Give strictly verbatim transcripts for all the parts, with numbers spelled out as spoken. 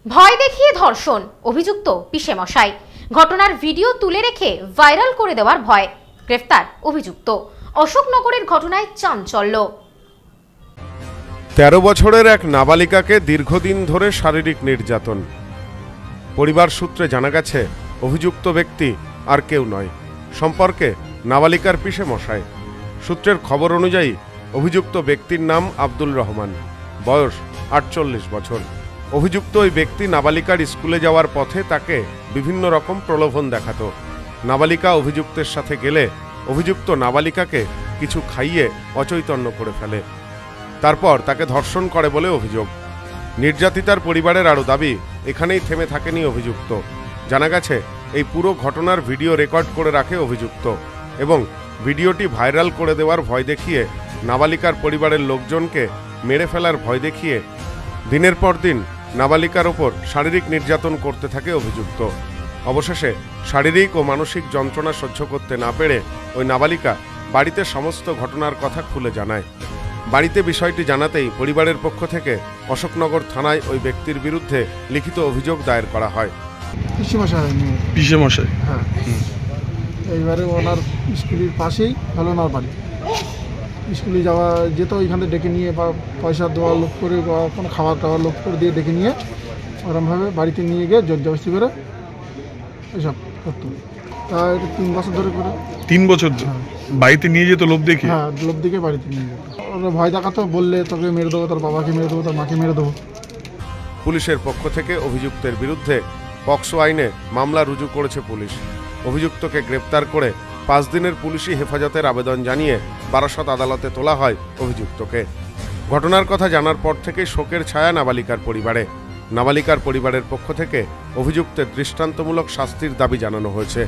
ভয় দেখিয়ে ধর্ষণ, অভিযুক্ত পিসে মশাই। ঘটনার ভিডিও তুলে রেখে ভাইরাল করে দেওয়ার ভয়, গ্রেফতার অভিযুক্ত। অশোকনগরের ঘটনায় চাঞ্চল্য। তেরো বছরের এক নাবালিকাকে দীর্ঘদিন ধরে শারীরিক নির্যাতন। পরিবার সূত্রে জানা গেছে অভিযুক্ত ব্যক্তি আর কেউ নয়, সম্পর্কে নাবালিকার পিসে মশাই। সূত্রের খবর অনুযায়ী অভিযুক্ত ব্যক্তির নাম আব্দুল রহমান, বয়স আটচল্লিশ বছর। অভিযুক্ত ওই ব্যক্তি নাবালিকার স্কুলে যাওয়ার পথে তাকে বিভিন্ন রকম প্রলোভন দেখাতো। নাবালিকা অভিযুক্তের সাথে গেলে অভিযুক্ত নাবালিকাকে কিছু খাইয়ে অচৈতন্য করে ফেলে, তারপর তাকে ধর্ষণ করে বলে অভিযোগ। নির্যাতিতার পরিবারের আরও দাবি, এখানেই থেমে থাকেনি অভিযুক্ত। জানা গেছে এই পুরো ঘটনার ভিডিও রেকর্ড করে রাখে অভিযুক্ত এবং ভিডিওটি ভাইরাল করে দেওয়ার ভয় দেখিয়ে নাবালিকার পরিবারের লোকজনকে মেরে ফেলার ভয় দেখিয়ে দিনের পর দিন নাবালিকার ওপর শারীরিক নির্যাতন করতে থাকে অভিযুক্ত। অবশেষে শারীরিক ও মানসিক যন্ত্রণা সহ্য করতে না পেরে ওই নাবালিকা বাড়িতে সমস্ত ঘটনার কথা খুলে জানায়। বাড়িতে বিষয়টি জানাতেই পরিবারের পক্ষ থেকে অশোকনগর থানায় ওই ব্যক্তির বিরুদ্ধে লিখিত অভিযোগ দায়ের করা হয়। পিসে মশাই পিসে মশাই হ্যাঁ, এইবারে ওনার স্কুলের পাশেই হলো ওনার বাড়ি। স্কুলে যাওয়া যেত, ওইখানে ডেকে নিয়ে বা পয়সা দেওয়া লোক করে বা কোনো খাবার টাওয়ার লোক করে দিয়ে ডেকে নিয়ে ওরমভাবে বাড়িতে নিয়ে গিয়ে জোর জবরদস্তি করে এসব করতো। তা এটা তিন বছর ধরে করে। তিন বছর বাড়িতে নিয়ে যেত লোভ দেখে? হ্যাঁ, লোভ দিকে বাড়িতে নিয়ে যেত। ওরা ভয় দেখাতো, বললে তোকে মেরে দেবো, তোর বাবাকে মেরে দেবো, তোর মাকে মেরে দেবো। পুলিশের পক্ষ থেকে অভিযুক্তের বিরুদ্ধে পক্সো আইনে মামলা রুজু করেছে পুলিশ। অভিযুক্তকে গ্রেপ্তার করে পাঁচ দিনের পুলিশি হেফাজতের আবেদন জানিয়ে বারাসত আদালতে তোলা হয় অভিযুক্তকে। ঘটনার কথা জানার পর থেকেই শোকের ছায়া নাবালিকার পরিবারে। নাবালিকার পরিবারের পক্ষ থেকে অভিযুক্তের দৃষ্টান্তমূলক শাস্তির দাবি জানানো হয়েছে।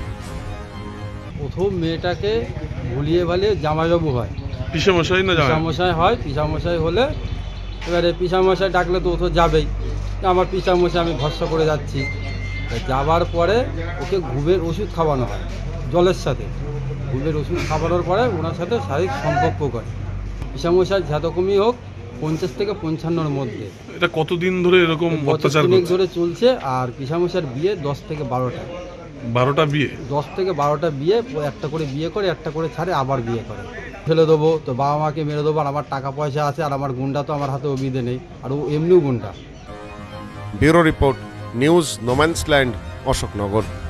প্রথম মেয়েটাকে ভুলিয়ে ভালিয়ে জামাইবাবু হয়, পিসামশাই না পিসামশাই হয়। পিসামশাই হলে এবারে পিসামশাই ডাকলে তো ও তো যাবেই। আমার পিসামশাই আমি ভরসা করে যাচ্ছি। যাবার পরে ওকে ঘুমের ওষুধ খাওয়ানো হয় জলের সাথে। ঘুমের ওষুধ খাওয়ানোর পরে ওনার সাথে শারীরিক সম্পর্ক করে। পিসামশাই যতকমই হোক পঞ্চাশ থেকে পঞ্চান্নর মধ্যে। এটা কতদিন ধরে এরকম অত্যাচার ধরে চলছে? আর পিসামশাইয়ের বিয়ে দশ থেকে বারোটা বারোটা বিয়ে দশ থেকে বারোটা বিয়ে একটা করে বিয়ে করে, একটা করে ছাড়ে, আবার বিয়ে করে। ফেলে দেবো তো বাবা মাকে মেরে দেবো, আর আমার টাকা পয়সা আছে, আর আমার গুন্ডা তো আমার হাতে অভিধে নেই, আর ও এমনিও গুন্ডা। Bureau report, news no man's land, Ashoknagar.